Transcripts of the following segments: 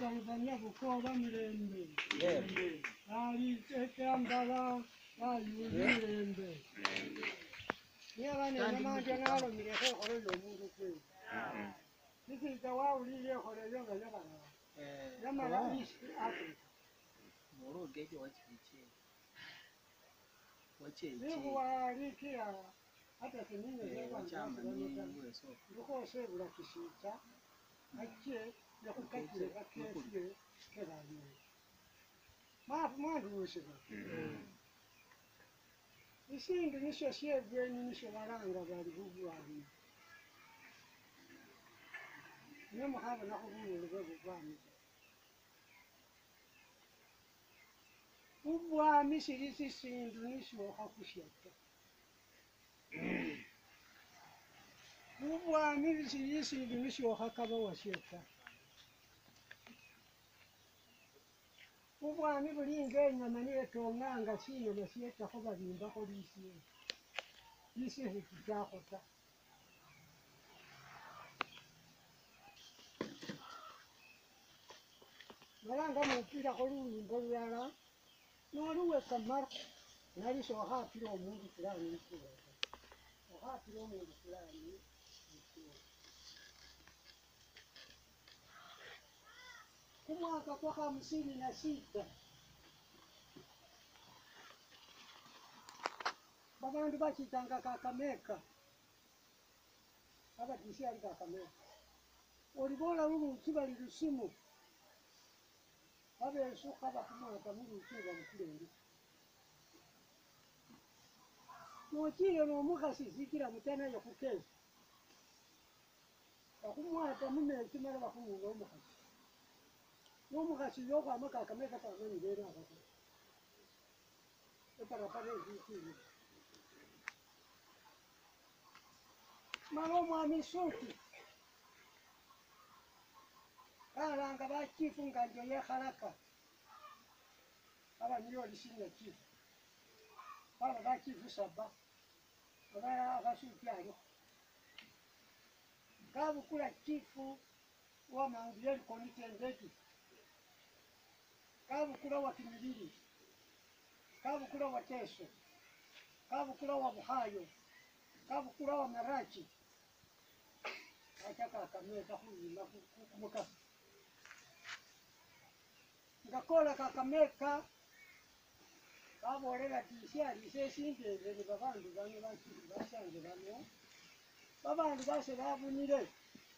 Tanzania bukoba mirembe. Ali tekambala mirembe. Niaba ne manje nalo mireko kole lomuntu kwe. Nisi tawa uliye kole yonga yabana. Yamala East Africa. Moro geje wachiche. Nikuwa likia hata sinine wachama ni weso. Ndiko sebula kisita. Akie ya kukatile kakesiye kelani. Mwandu woseba. Isindu nisho shebweni nisho baranga bali bugwani. Nyama haba nakubulu bugwani. Ubwami sirisi sindu nisho hakusheta. Ubwami sirisi sindu nisho hakaba washeta. Ubwami bulinga enyama netonganga sino nasheta ko babimba ko lisiye. Lisiye hikijako. Malanga mupira ko luyimbo lulala noluweka mara nalisho hapira omuntu fulani nkuwa. Hapira omuntu fulani nkuwa. Kumwaka kwa 56 babandu bachitanga Kakameka abatisi ali Kakameka olibola luluki bali lusimu abesuka bakumwaka muluki bamukulenge nochile nomukasi zikira mutana yokukeza bakumwaka mumeki mara bakumunga omukasi nomukasi yoko Kakameka tamani bera abako para pare zikira Malo mwami suti. Kalanga bachifu nganjo ye haraka. Aba niyo lishinga chifu. Baba bachifu saba. Baba basuti ayo. Kabu kula chifu wa mangieli konite ndeki. Kabu kula wa kimilili. Kabu kula wa teso. Kabu kula wa buhayo. Kabu kula wa marachi. Achaka Kakameka huyu kumukasi. Ngakola Kakameka kaborera tisia lisesinde ni babandu bano basanze bano. Babandu base babunire.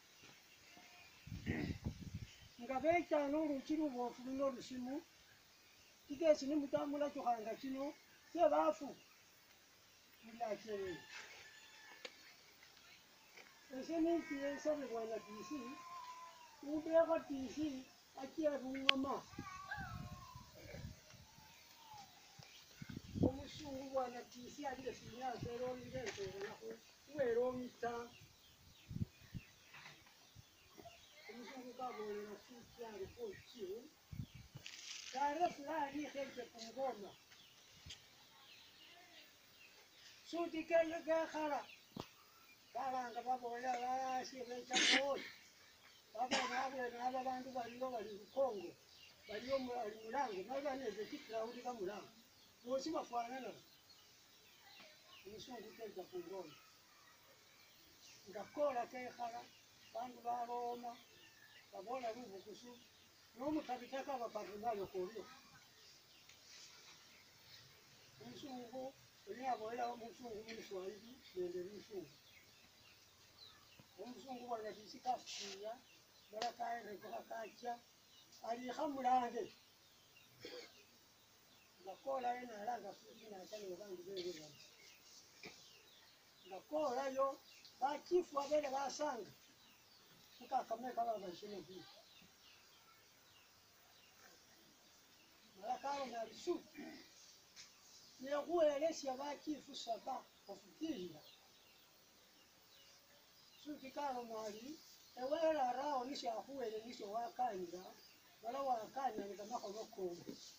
Ngabecha n'urukiru bofu n'orusimu. Kigesi ni mutamula chuhanga kino se bafu. Ndakere. Ese ni piensa de buena tisi. Un viejo tisi aquí es un mamá. Como es un buena tisi a decir pero ni de pero mita. Como es un cabo de la sucia de coche. Cara flari gente con goma. Suti que le jara. Kalanga babola la sibecha boy. Baba bandu baliyo bali Kongo. Baliyo mulango, nabaneze kitraudi kamulango. Bosi bafanana. Musungu teza kungona. Ngakola ke khala bandu ba Roma. Babola rubukusu. Nomu tabitaka baparunayo korio. Musungu uliabola musungu muswahili nende musungu. Umusungu wanabisika fuya barakaye rekora kacha ali khamulange ngakola ena alanga fuji na chani bandu bebe ngakola yo bachifu abele basanga Kakameka baba shine bi barakaye na bisu ni kuelesha bachifu saba kufikira Kikalo mwali ewela rao nisha huwele nisho wakanja wala wakanja ni kama koloko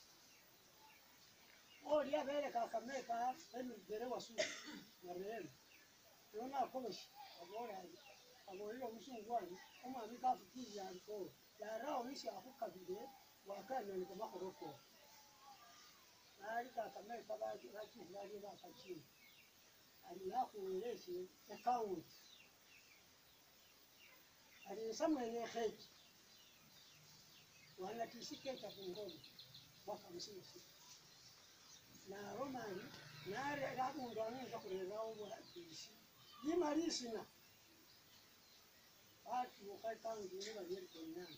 oli abele Kakameka enu dere wasu marele yona komesh abola abolilo musungwani kama mikafukiya aliko ya rao onisha akukabile wakana ni kama koroko ali kama kaba kaki ndani ba kachini alinakuelezi account alisamene heki wana tisike cha kungoni mwaka msisi na romani na rabu ndo anaanza kulelewa wa kisi jimalisina watu wakati ngine bali kwenye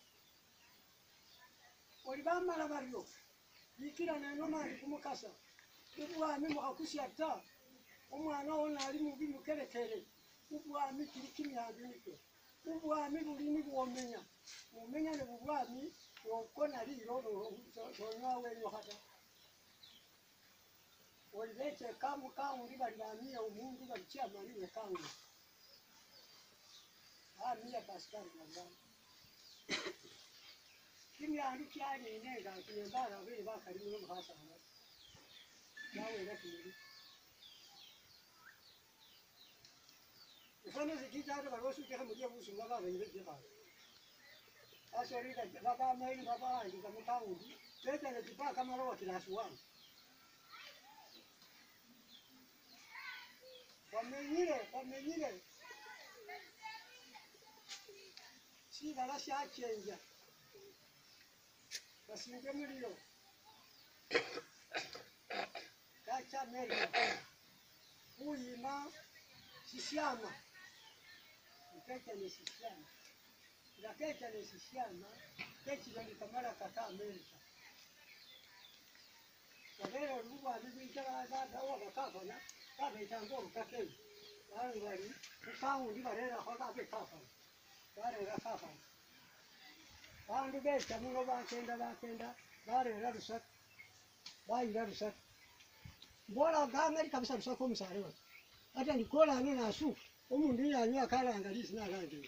olibama la baryo bikira na romani kumukasa ubwami mukakusyata omwana ona ali mubi mukerekere ubwami kirikimyandu niko ubwami bulini bwomenya umenya ne bubwami okona liro zonyawe nyohata olibeke kamu ndi bali bamia umundu bali chiamani ne kangu mia paskari ngamba kimyandu kyali nenga kinyambara bali bakali mu muhasa yawe lakini Ufana zikijana barosu kama mjia busu ngaba ngebe ba. Asori ka baba mai baba ndi kama kaudi. Tete ne tipa kama roho kinasuwa. Wamenyire. Si bala sha chenja. Basinge mulio. Kacha meri. Uyima sisiama. Kecha ni sisiama. La kecha ni sisiama. Kecha ni kamara kata Amerika. Wabera ruwa bibitara dawa bakafana. Kabe tango kake. Wali ukawu ndibarera hoka be kafana. Bare ra kafana. Bandu becha muno bakenda. Bare ra rusak. Bai ra rusak. Bora ga Amerika bisa rusak ko musare. Hata nikola na asu. Umundu yanyo kala angalisi na rangi.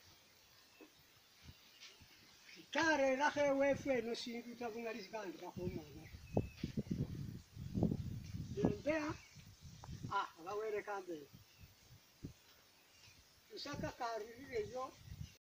Kare rahe wefe no singu tabungalisi kandi bakoma. Ndea awawere kambe. Usaka karire yo